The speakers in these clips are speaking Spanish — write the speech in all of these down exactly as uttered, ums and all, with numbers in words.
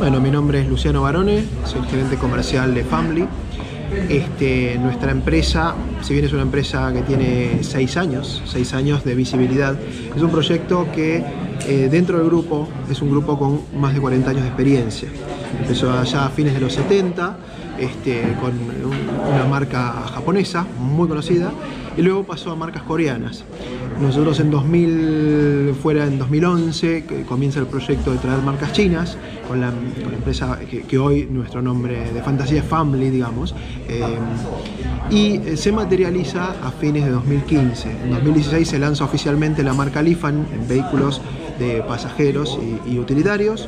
Bueno, mi nombre es Luciano Barone, soy el gerente comercial de Family. Este, nuestra empresa, si bien es una empresa que tiene seis años, seis años de visibilidad, es un proyecto que eh, dentro del grupo es un grupo con más de cuarenta años de experiencia. Empezó allá a fines de los setenta, este, con un, una marca japonesa muy conocida, y luego pasó a marcas coreanas. Nosotros en dos mil, fuera en dos mil once, que comienza el proyecto de traer marcas chinas, con la, con la empresa que, que hoy nuestro nombre de fantasía es Family, digamos, eh, y se materializa a fines de dos mil quince. En dos mil dieciséis se lanza oficialmente la marca Lifan en vehículos de pasajeros y, y utilitarios.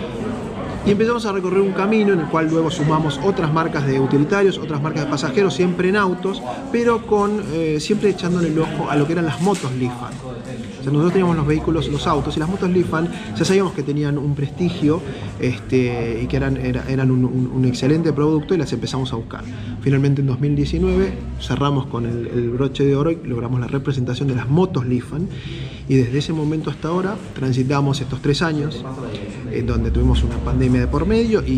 Y empezamos a recorrer un camino en el cual luego sumamos otras marcas de utilitarios, otras marcas de pasajeros, siempre en autos, pero con eh, siempre echándole el ojo a lo que eran las motos Lifan. O sea, nosotros teníamos los vehículos, los autos, y las motos Lifan ya sabíamos que tenían un prestigio este, y que eran, era, eran un, un, un excelente producto, y las empezamos a buscar. Finalmente en dos mil diecinueve cerramos con el, el broche de oro y logramos la representación de las motos Lifan, y desde ese momento hasta ahora transitamos estos tres años en donde tuvimos una pandemia de por medio y,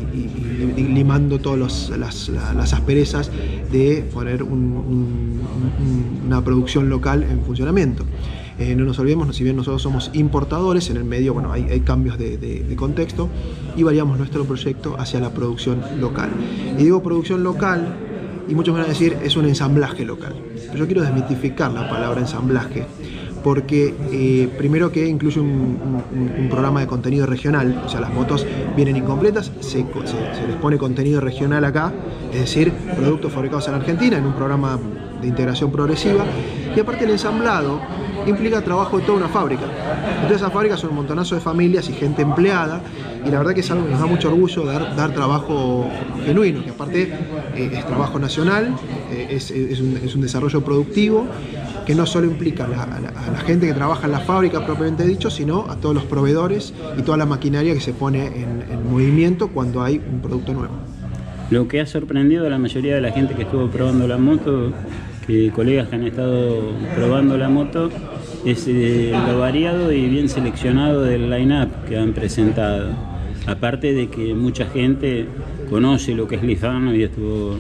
y, y, y limando todas las, las asperezas de poner un, un, un, una producción local en funcionamiento. Eh, no nos olvidemos, si bien nosotros somos importadores, en el medio bueno, hay, hay cambios de, de, de contexto, y variamos nuestro proyecto hacia la producción local. Y digo producción local, y muchos van a decir es un ensamblaje local, pero yo quiero desmitificar la palabra ensamblaje, porque eh, primero que incluye un, un, un programa de contenido regional, o sea, las motos vienen incompletas, se, se, se les pone contenido regional acá, es decir, productos fabricados en Argentina, en un programa de integración progresiva, y aparte el ensamblado implica trabajo de toda una fábrica. Entonces esas fábricas son un montonazo de familias y gente empleada, y la verdad que es algo que nos da mucho orgullo dar, dar trabajo genuino, que aparte eh, es trabajo nacional, eh, es, es, un, es un desarrollo productivo, que no solo implica a la, a, la, a la gente que trabaja en la fábrica propiamente dicho, sino a todos los proveedores y toda la maquinaria que se pone en, en movimiento cuando hay un producto nuevo. Lo que ha sorprendido a la mayoría de la gente que estuvo probando la moto, que colegas que han estado probando la moto, es eh, lo variado y bien seleccionado del line-up que han presentado. Aparte de que mucha gente conoce lo que es Lifan, y estuvo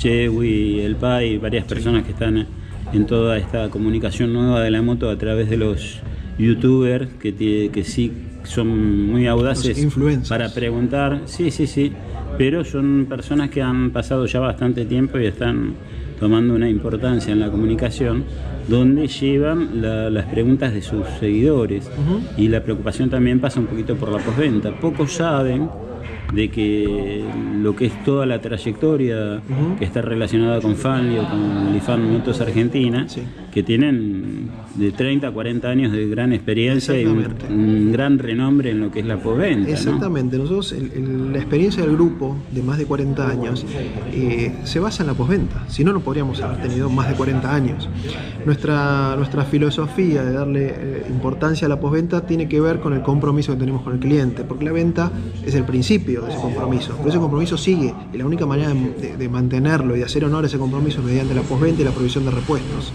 Chewy, El Pai, varias personas que están en toda esta comunicación nueva de la moto a través de los youtubers que, que sí son muy audaces para preguntar, sí, sí, sí, pero son personas que han pasado ya bastante tiempo y están tomando una importancia en la comunicación, donde llevan la, las preguntas de sus seguidores. Uh-huh. Y la preocupación también pasa un poquito por la postventa. Pocos saben de que lo que es toda la trayectoria uh-huh. que está relacionada con Family o con Lifan Motos Argentina, sí. que tienen de treinta a cuarenta años de gran experiencia y un, un gran renombre en lo que es la postventa. Exactamente, ¿no? Nosotros el, el, la experiencia del grupo de más de cuarenta años eh, se basa en la postventa, si no, no podríamos haber tenido más de cuarenta años. Nuestra, nuestra filosofía de darle eh, importancia a la postventa tiene que ver con el compromiso que tenemos con el cliente, porque la venta es el principio de ese compromiso, pero ese compromiso sigue, y la única manera de, de, de mantenerlo y de hacer honor a ese compromiso es mediante la postventa y la provisión de repuestos.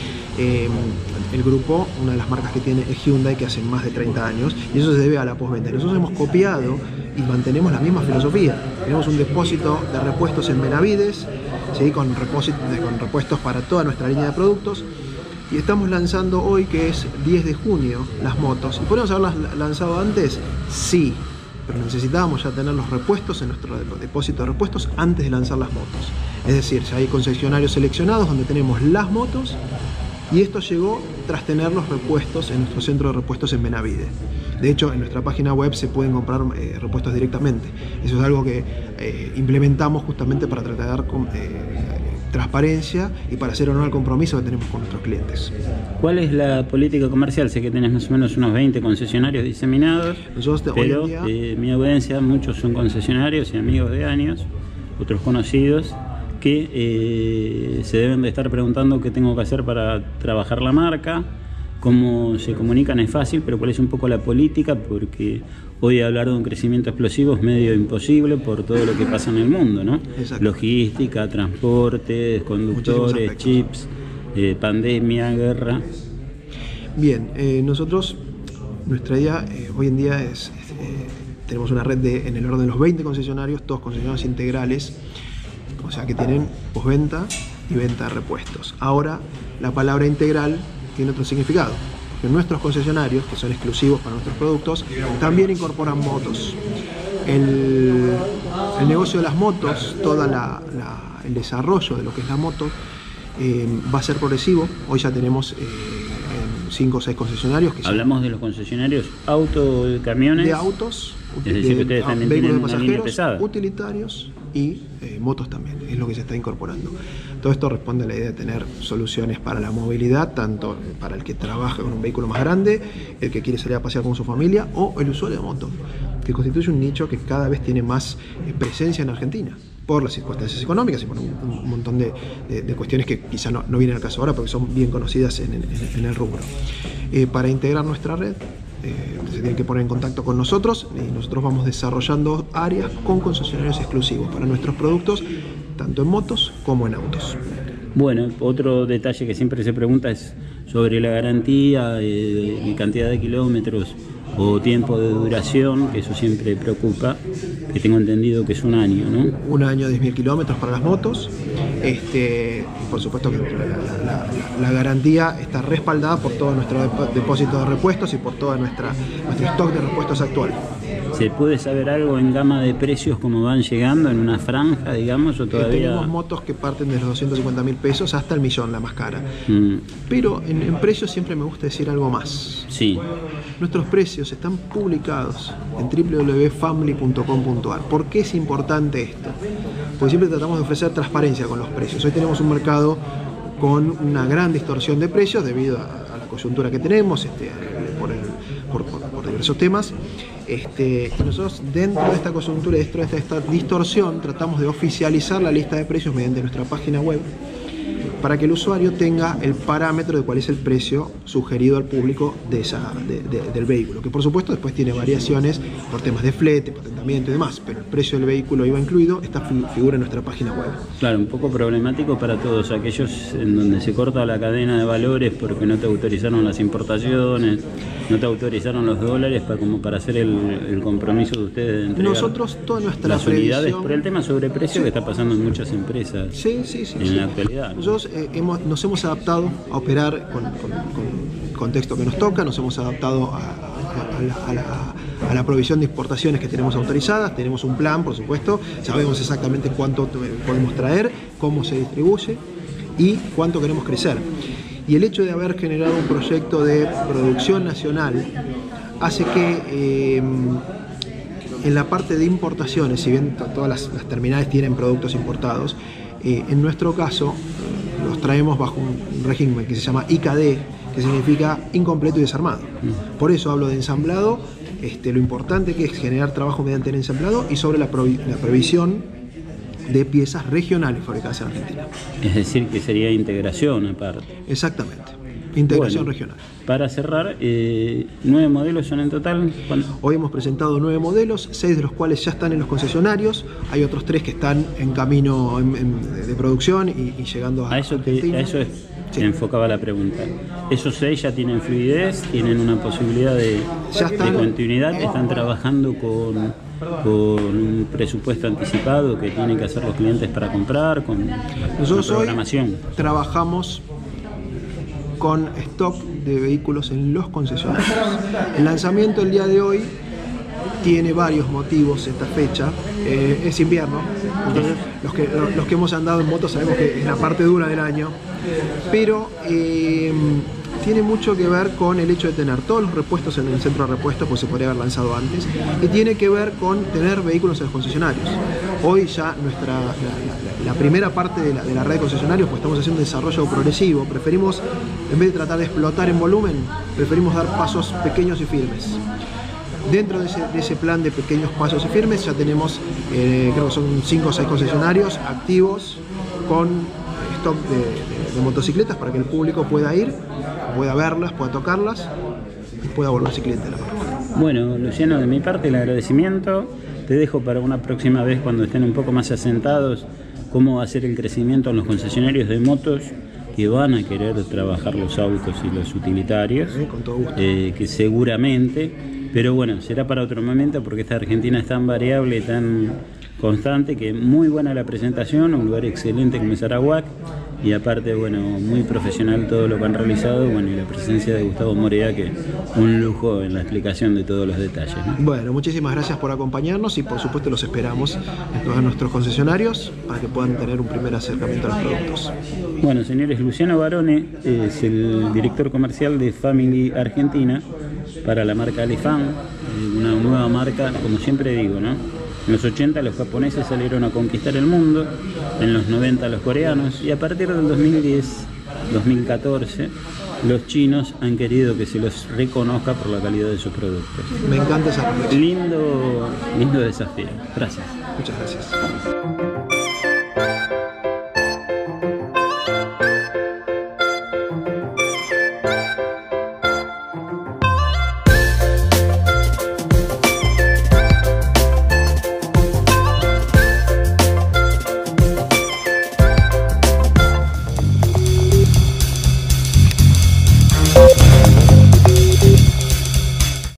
Eh, el grupo, una de las marcas que tiene es Hyundai, que hace más de treinta años, y eso se debe a la postventa. Nosotros hemos copiado y mantenemos la misma filosofía. Tenemos un depósito de repuestos en Benavides, ¿sí? con, con repuestos para toda nuestra línea de productos, y estamos lanzando hoy, que es diez de junio, las motos. ¿Y podemos haberlas lanzado antes? Sí, pero necesitábamos ya tener los repuestos en nuestro depósito de repuestos antes de lanzar las motos. Es decir, ya hay concesionarios seleccionados donde tenemos las motos, y esto llegó tras tener los repuestos en nuestro centro de repuestos en Benavides. De hecho, en nuestra página web se pueden comprar eh, repuestos directamente. Eso es algo que eh, implementamos justamente para tratar de dar eh, transparencia y para hacer honor al compromiso que tenemos con nuestros clientes. ¿Cuál es la política comercial? Sé que tenés más o menos unos veinte concesionarios diseminados, Nosotros, pero hoy en día, eh, mi audiencia, muchos son concesionarios y amigos de años, otros conocidos, que eh, se deben de estar preguntando qué tengo que hacer para trabajar la marca, cómo se comunican es fácil, pero cuál es un poco la política, porque hoy hablar de un crecimiento explosivo es medio imposible por todo lo que pasa en el mundo, ¿no? Exacto. Logística, transportes, conductores, chips, eh, pandemia, guerra. Bien, eh, nosotros, nuestra idea eh, hoy en día es, es, tenemos una red de, en el orden de los veinte concesionarios, todos concesionarios integrales, o sea que tienen postventa y venta de repuestos. Ahora, la palabra integral tiene otro significado, porque nuestros concesionarios, que son exclusivos para nuestros productos, también incorporan motos. El, el negocio de las motos, todo el desarrollo de lo que es la moto, eh, va a ser progresivo. Hoy ya tenemos eh, cinco o seis concesionarios. Que Hablamos de los concesionarios auto, camiones. De autos, es decir, que ustedes también tienen una línea pesada. Utilitarios y eh, motos también, es lo que se está incorporando. Todo esto responde a la idea de tener soluciones para la movilidad, tanto para el que trabaja con un vehículo más grande, el que quiere salir a pasear con su familia o el usuario de moto, que constituye un nicho que cada vez tiene más eh, presencia en Argentina, por las circunstancias económicas y por un, un montón de, de, de cuestiones que quizá no, no vienen al caso ahora, porque son bien conocidas en, en, en el rubro. Eh, para integrar nuestra red, Eh, se tienen que poner en contacto con nosotros y nosotros vamos desarrollando áreas con concesionarios exclusivos para nuestros productos, tanto en motos como en autos. Bueno, otro detalle que siempre se pregunta es sobre la garantía eh, y cantidad de kilómetros o tiempo de duración, que eso siempre preocupa, que tengo entendido que es un año, ¿no? Un año, diez mil kilómetros para las motos. Este, y por supuesto que la, la, la, la garantía está respaldada por todo nuestro depósito de repuestos y por todo nuestra, nuestro stock de repuestos actual. ¿Se puede saber algo en gama de precios cómo van llegando en una franja, digamos, o todavía? Eh, tenemos motos que parten de los doscientos cincuenta mil pesos hasta el millón, la más cara. Mm. Pero en, en precios siempre me gusta decir algo más. Sí. Nuestros precios están publicados en w w w punto family punto com punto a r. ¿Por qué es importante esto? Porque siempre tratamos de ofrecer transparencia con los precios. Hoy tenemos un mercado con una gran distorsión de precios debido a, a la coyuntura que tenemos, este, por, el, por, por, por diversos temas. Este, y nosotros dentro de esta coyuntura, dentro de esta, esta distorsión, tratamos de oficializar la lista de precios mediante nuestra página web, para que el usuario tenga el parámetro de cuál es el precio sugerido al público de esa, de, de, del vehículo, que por supuesto después tiene variaciones por temas de flete, patentamiento y demás, pero el precio del vehículo iba incluido, esta figura en nuestra página web. Claro, un poco problemático para todos aquellos en donde se corta la cadena de valores porque no te autorizaron las importaciones, no te autorizaron los dólares para, como para hacer el, el compromiso de ustedes de entregar nosotros toda nuestra las unidades previsión, por el tema sobreprecio, sí, que está pasando en muchas empresas sí, sí, sí, en sí. la actualidad, ¿no? Nosotros eh, hemos, nos hemos adaptado a operar con, con, con el contexto que nos toca, nos hemos adaptado a, a, a, la, a, la, a la provisión de importaciones que tenemos autorizadas, tenemos un plan, por supuesto, sabemos exactamente cuánto podemos traer, cómo se distribuye y cuánto queremos crecer. Y el hecho de haber generado un proyecto de producción nacional hace que eh, en la parte de importaciones, si bien todas las, las terminales tienen productos importados, eh, en nuestro caso eh, los traemos bajo un régimen que se llama I K D, que significa incompleto y desarmado. Por eso hablo de ensamblado, este, lo importante que es generar trabajo mediante el ensamblado y sobre la, provi la provisión de piezas regionales fabricadas en Argentina. Es decir, que sería integración aparte. Exactamente, integración bueno, regional. Para cerrar, eh, ¿nueve modelos son en total? ¿Cuánto? Hoy hemos presentado nueve modelos, seis de los cuales ya están en los concesionarios, hay otros tres que están en camino en, en, de producción y, y llegando a, a eso Argentina. Te, a eso es, sí. Se enfocaba la pregunta. ¿Esos seis ya tienen fluidez? ¿Tienen una posibilidad de, ya están, de continuidad? ¿Están trabajando con, con un presupuesto anticipado que tienen que hacer los clientes para comprar? ¿Con Nosotros una programación? Hoy trabajamos con stock de vehículos en los concesionarios. El lanzamiento el día de hoy tiene varios motivos esta fecha. Eh, es invierno, entonces los que, los que hemos andado en moto sabemos que es la parte dura del año, pero eh, tiene mucho que ver con el hecho de tener todos los repuestos en el centro de repuestos, pues se podría haber lanzado antes, y tiene que ver con tener vehículos en los concesionarios. Hoy ya nuestra, la, la, la primera parte de la, de la red de concesionarios, pues estamos haciendo un desarrollo progresivo, preferimos, en vez de tratar de explotar en volumen, preferimos dar pasos pequeños y firmes. Dentro de ese, de ese plan de pequeños pasos y firmes ya tenemos, eh, creo que son cinco o seis concesionarios activos con stock de, de, de motocicletas para que el público pueda ir, pueda verlas, pueda tocarlas y pueda volverse cliente de la marca. Bueno, Luciano, de mi parte el agradecimiento. Te dejo para una próxima vez cuando estén un poco más asentados cómo va a ser el crecimiento en los concesionarios de motos que van a querer trabajar los autos y los utilitarios, Eh, con todo gusto. eh, que seguramente Pero bueno, será para otro momento porque esta Argentina es tan variable, tan constante, que muy buena la presentación, un lugar excelente como es Arawak, y aparte, bueno, muy profesional todo lo que han realizado, bueno, y la presencia de Gustavo Morea, que un lujo en la explicación de todos los detalles, ¿no? Bueno, muchísimas gracias por acompañarnos y por supuesto los esperamos en todos nuestros concesionarios para que puedan tener un primer acercamiento a los productos. Bueno, señores, Luciano Barone es el director comercial de Family Argentina para la marca Alifam, una nueva marca, como siempre digo, ¿no? En los ochenta los japoneses salieron a conquistar el mundo, en los noventa los coreanos, y a partir del dos mil diez, dos mil catorce, los chinos han querido que se los reconozca por la calidad de sus productos. Me encanta esa reflexión. Lindo, lindo desafío. Gracias. Muchas gracias.